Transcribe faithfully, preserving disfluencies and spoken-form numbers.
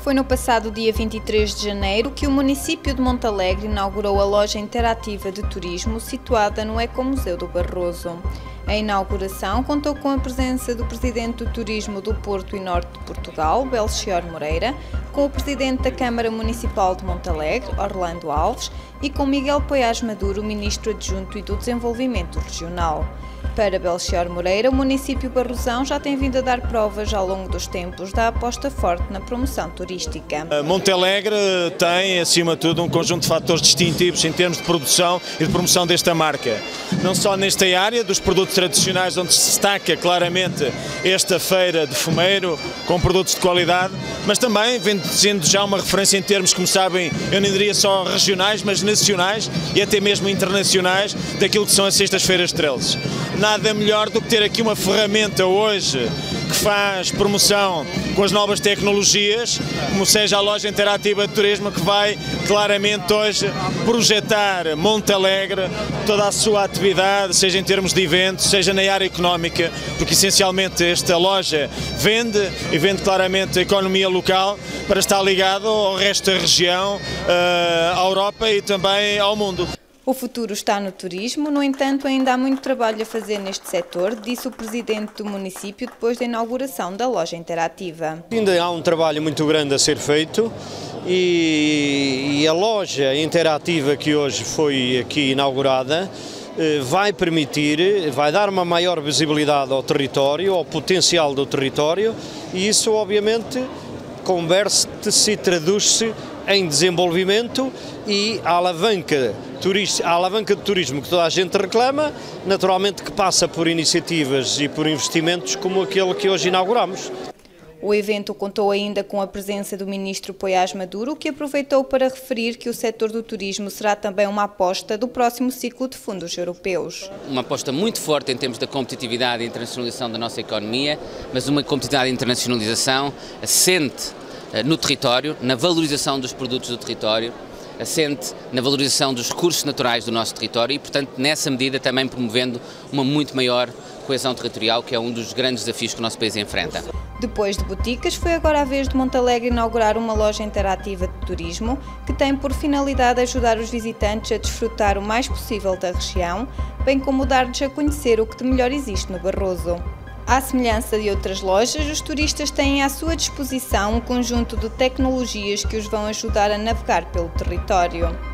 Foi no passado dia vinte e três de janeiro que o município de Montalegre inaugurou a loja interativa de turismo situada no Ecomuseu do Barroso. A inauguração contou com a presença do Presidente do Turismo do Porto e Norte de Portugal, Belchior Moreira, com o Presidente da Câmara Municipal de Montalegre, Orlando Alves, e com Miguel Poiás Maduro, Ministro Adjunto e do Desenvolvimento Regional. Para Belchior Moreira, o município barrosão já tem vindo a dar provas ao longo dos tempos da aposta forte na promoção turística. Montalegre tem, acima de tudo, um conjunto de fatores distintivos em termos de produção e de promoção desta marca. Não só nesta área dos produtos tradicionais, onde se destaca claramente esta feira de fumeiro, com produtos de qualidade, mas também vem sendo já uma referência em termos, como sabem, eu não diria só regionais, mas nacionais e até mesmo internacionais, daquilo que são as sextas-feiras trezes. Nada melhor do que ter aqui uma ferramenta hoje que faz promoção com as novas tecnologias, como seja a loja interativa de turismo, que vai claramente hoje projetar Montalegre, toda a sua atividade, seja em termos de eventos, seja na área económica, porque essencialmente esta loja vende e vende claramente a economia local para estar ligado ao resto da região, à Europa e também ao mundo. O futuro está no turismo, no entanto ainda há muito trabalho a fazer neste setor, disse o Presidente do município depois da inauguração da loja interativa. Ainda há um trabalho muito grande a ser feito e, e a loja interativa que hoje foi aqui inaugurada vai permitir, vai dar uma maior visibilidade ao território, ao potencial do território, e isso obviamente converte-se e traduz-se em desenvolvimento e a alavanca, turista, a alavanca de turismo que toda a gente reclama, naturalmente que passa por iniciativas e por investimentos como aquele que hoje inauguramos. O evento contou ainda com a presença do Ministro Poiás Maduro, que aproveitou para referir que o setor do turismo será também uma aposta do próximo ciclo de fundos europeus. Uma aposta muito forte em termos da competitividade e internacionalização da nossa economia, mas uma competitividade e internacionalização assente no território, na valorização dos produtos do território, assente na valorização dos recursos naturais do nosso território e, portanto, nessa medida também promovendo uma muito maior coesão territorial, que é um dos grandes desafios que o nosso país enfrenta. Depois de Boticas, foi agora a vez de Montalegre inaugurar uma loja interativa de turismo que tem por finalidade ajudar os visitantes a desfrutar o mais possível da região, bem como dar-lhes a conhecer o que de melhor existe no Barroso. À semelhança de outras lojas, os turistas têm à sua disposição um conjunto de tecnologias que os vão ajudar a navegar pelo território.